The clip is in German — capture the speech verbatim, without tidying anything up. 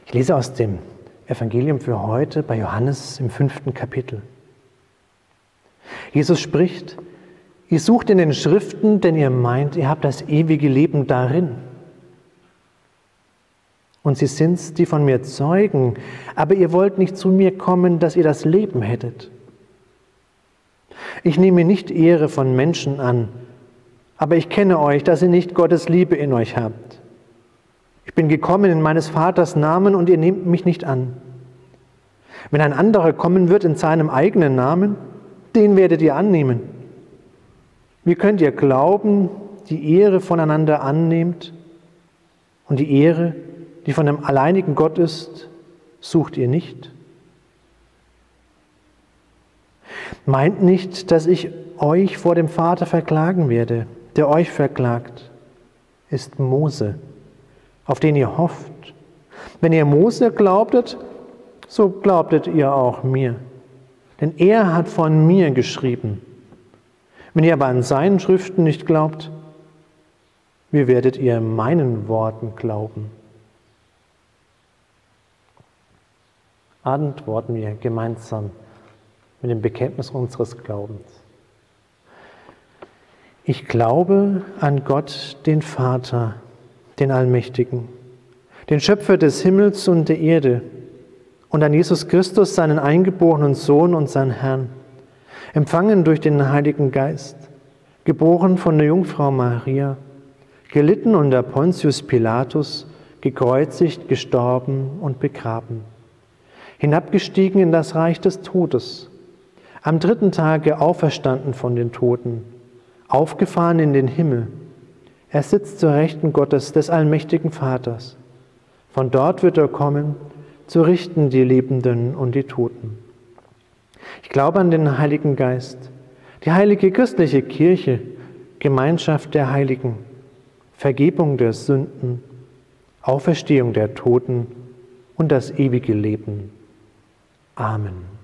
Ich lese aus dem Evangelium für heute bei Johannes im fünften Kapitel. Jesus spricht: Ihr sucht in den Schriften, denn ihr meint, ihr habt das ewige Leben darin. Und sie sind's, die von mir zeugen, aber ihr wollt nicht zu mir kommen, dass ihr das Leben hättet. Ich nehme nicht Ehre von Menschen an, aber ich kenne euch, dass ihr nicht Gottes Liebe in euch habt. Ich bin gekommen in meines Vaters Namen und ihr nehmt mich nicht an. Wenn ein anderer kommen wird in seinem eigenen Namen, den werdet ihr annehmen. Wie könnt ihr glauben, die Ehre voneinander annehmt und die Ehre, die von dem alleinigen Gott ist, sucht ihr nicht? Meint nicht, dass ich euch vor dem Vater verklagen werde. Der euch verklagt, ist Mose, auf den ihr hofft. Wenn ihr Mose glaubtet, so glaubtet ihr auch mir. Denn er hat von mir geschrieben. Wenn ihr aber an seinen Schriften nicht glaubt, wie werdet ihr meinen Worten glauben? Antworten wir gemeinsam mit dem Bekenntnis unseres Glaubens. Ich glaube an Gott, den Vater, den Allmächtigen, den Schöpfer des Himmels und der Erde, und an Jesus Christus, seinen eingeborenen Sohn und seinen Herrn, empfangen durch den Heiligen Geist, geboren von der Jungfrau Maria, gelitten unter Pontius Pilatus, gekreuzigt, gestorben und begraben, hinabgestiegen in das Reich des Todes, am dritten Tage auferstanden von den Toten, aufgefahren in den Himmel. Er sitzt zur Rechten Gottes, des allmächtigen Vaters. Von dort wird er kommen, zu richten die Lebenden und die Toten. Ich glaube an den Heiligen Geist, die heilige christliche Kirche, Gemeinschaft der Heiligen, Vergebung der Sünden, Auferstehung der Toten und das ewige Leben. Amen.